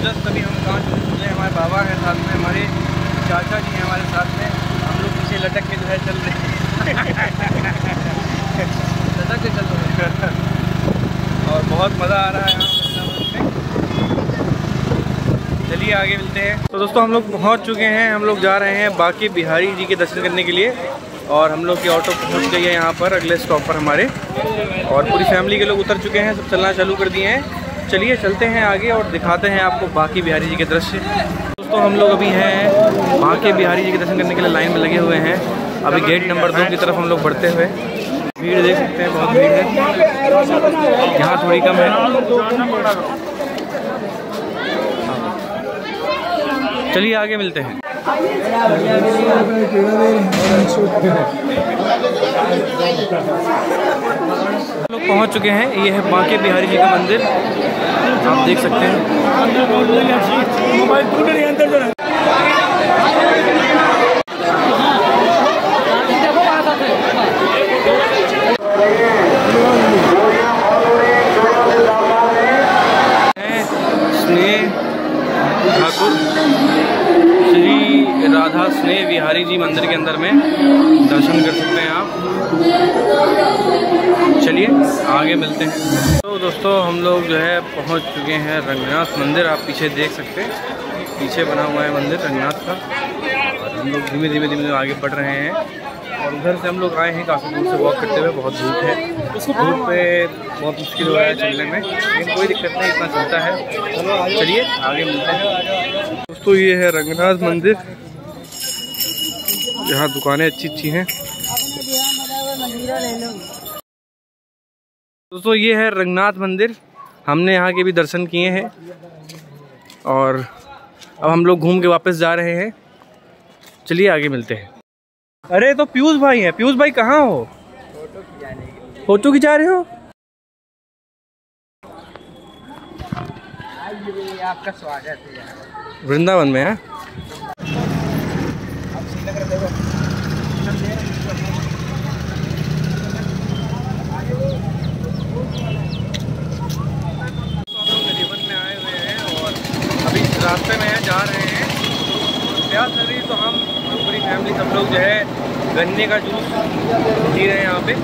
Just अभी हम कहाँ चले, हमारे बाबा हैं साथ में, हमारे चाचा जी हैं हमारे साथ में, हम लोग पीछे लटक के जो है चल रहे हैं लटक के चल रहे हैं और बहुत मज़ा आ रहा है यहाँ। चलिए आगे मिलते हैं। तो दोस्तों हम लोग पहुँच चुके हैं, हम लोग जा रहे हैं बांके बिहारी जी के दर्शन करने के लिए और हम लोग की ऑटो पहुँच गई है यहाँ पर अगले स्टॉप पर हमारे, और पूरी फैमिली के लोग उतर चुके हैं, सब चलना चालू कर दिए हैं। चलिए चलते हैं आगे और दिखाते हैं आपको बांके बिहारी जी के दृश्य। दोस्तों हम लोग अभी हैं बांके बिहारी जी के दर्शन करने के लिए लाइन में लगे हुए हैं। अभी गेट नंबर 2 की तरफ हम लोग बढ़ते हुए, भीड़ देख सकते हैं, बहुत भीड़ है, यहाँ थोड़ी कम है। चलिए आगे मिलते हैं। लोग पहुंच चुके हैं, ये है बांके बिहारी जी का मंदिर, आप देख सकते हैं। ठाकुर श्री राधा स्नेह बिहारी जी मंदिर के अंदर में दर्शन कर सकते हैं आप। चलिए आगे मिलते हैं। तो दोस्तों हम लोग जो है पहुंच चुके हैं रंगनाथ मंदिर, आप पीछे देख सकते हैं, पीछे बना हुआ है मंदिर रंगनाथ का, और हम लोग धीमे धीमे आगे बढ़ रहे हैं। और उधर से हम लोग आए हैं काफ़ी दूर से वॉक करते हुए, बहुत धूप है, धूप पे बहुत मुश्किल हो रहा है चलने में, लेकिन कोई दिक्कत नहीं, इतना चलता है। चलिए आगे मिलते हैं। दोस्तों ये है रंगनाथ मंदिर, यहाँ दुकानें अच्छी हैं। दोस्तों ये है रंगनाथ मंदिर, हमने यहाँ के भी दर्शन किए हैं और अब हम लोग घूम के वापस जा रहे हैं। चलिए आगे मिलते हैं। अरे तो पीयूष भाई है, पीयूष भाई कहाँ हो? फोटो खिंचा रहे हो? आपका स्वागत है। वृंदावन में है। नदीवन में आए हुए हैं और अभी रास्ते में जा रहे हैं, प्यास लग रही तो हम पूरी फैमिली सब लोग जो है गन्ने का जूस पी रहे हैं यहाँ पे।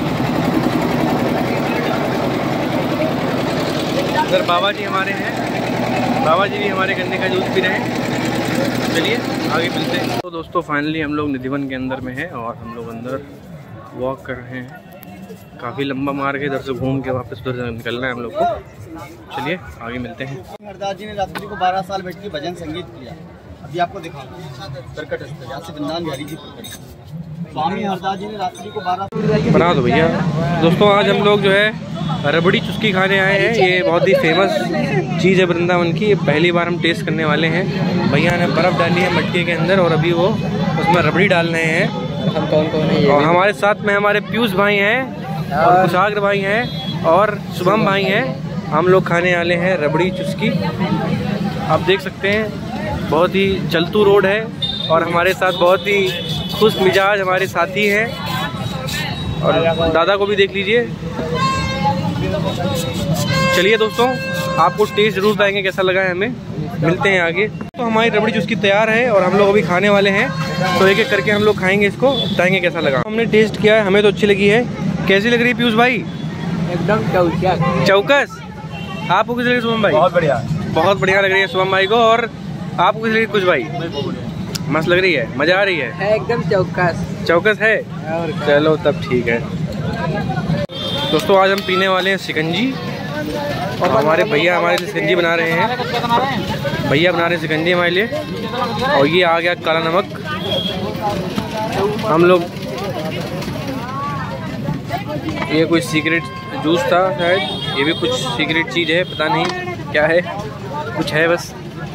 इधर बाबा जी हमारे हैं, बाबा जी भी हमारे गन्ने का जूस पी रहे हैं। चलिए आगे मिलते हैं। तो दोस्तों फाइनली हम लोग निधिवन के अंदर में हैं और हम लोग अंदर वॉक कर रहे हैं, काफ़ी लंबा मार्ग है, इधर से घूम के वापस उधर निकलना है हम लोग को। चलिए आगे मिलते हैं। हरदास जी ने रात्रि को 12 साल बैठ के भजन संगीत किया, अभी आपको दिखाऊंगा। प्रकट स्थल यहाँ से वृंदावन बिहारी जी प्रकट, स्वामी हरदास जी ने रात्रि को 12 बना दो भैया। दोस्तों आज हम लोग जो है रबड़ी चुस्की खाने आए हैं, ये बहुत ही फेमस चीज़ है वृंदावन की, ये पहली बार हम टेस्ट करने वाले हैं। भैया ने बर्फ़ डाली है मटके के अंदर और अभी वो उसमें रबड़ी डाल रहे हैं। हम कौन है? और हमारे साथ में हमारे पीयूष भाई हैं और कुशाग्र भाई हैं और शुभम भाई हैं। हम लोग खाने वाले हैं रबड़ी चुस्की, आप देख सकते हैं, बहुत ही चलतू रोड है और हमारे साथ बहुत ही खुश मिजाज हमारे साथी हैं, और दादा को भी देख लीजिए। चलिए दोस्तों आपको टेस्ट जरूर बताएंगे कैसा लगा है हमें, मिलते हैं आगे। तो हमारी रबड़ी चुस्की तैयार है और हम लोग अभी खाने वाले हैं, तो एक एक करके हम लोग खाएंगे इसको, बताएंगे कैसा लगा। हमने टेस्ट किया है, हमें तो अच्छी लगी है। कैसी लग रही है पीयूष भाई? एकदम चौकस। आपको कैसी लग रही है शुभम भाई? बहुत बढ़िया, बहुत बढ़िया लग रही है शुभम भाई को। और आपको कैसी लग रही है कुछ भाई? मस्त लग रही है, मज़ा आ रही है, एकदम चौकस है। चलो तब ठीक है। दोस्तों आज हम पीने वाले हैं शिकंजी और हमारे भैया हमारे लिए शिकंजी बना रहे हैं, भैया बना रहे हैं शिकंजी हमारे लिए। और ये आ गया काला नमक। हम लोग ये कोई सीक्रेट जूस था शायद, ये भी कुछ सीक्रेट चीज़ है, पता नहीं क्या है, कुछ है बस।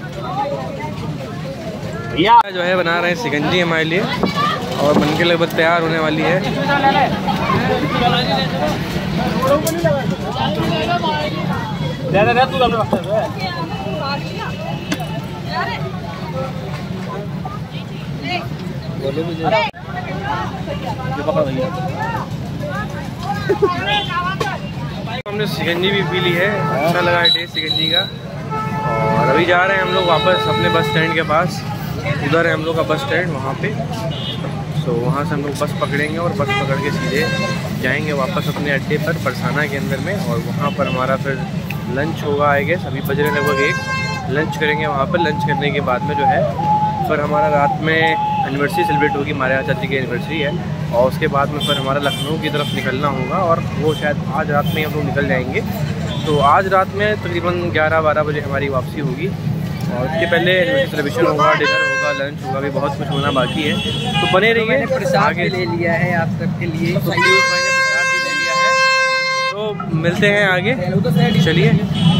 भैया जो है बना रहे हैं शिकंजी हमारे लिए और बनके लगभग तैयार होने वाली है। हमने शिकंजी भी पी ली है, अच्छा लगा है टेस्ट शिकंजी का। और अभी जा रहे हैं हम लोग वापस अपने बस स्टैंड के पास। उधर है हम लोग का बस स्टैंड, वहाँ पे। तो वहाँ से हम लोग बस पकड़ेंगे और बस पकड़ के सीधे जाएंगे वापस अपने अड्डे पर परसाना के अंदर में। और वहाँ पर हमारा फिर लंच होगा आई गेस। अभी बज रहे लगभग 1, लंच करेंगे वहाँ पर। लंच करने के बाद में जो है फिर हमारा रात में एनिवर्सरी सेलिब्रेट होगी, हमारे यहाँ चाची की एनिवर्सरी है। और उसके बाद में फिर हमारा लखनऊ की तरफ निकलना होगा और वो शायद आज रात में हम लोग निकल जाएंगे। तो आज रात में तकरीबन 11-12 बजे हमारी वापसी होगी। और उसके पहले एनिवर्सरी सेलिब्रेशन होगा, डिनर होगा, लंच होगा, भी बहुत कुछ होना बाकी है। तो बने रहिए। प्रसाद भी ले लिया है आप सबके लिए, तो प्रसाद भी ले लिया है। तो मिलते हैं आगे, चलिए।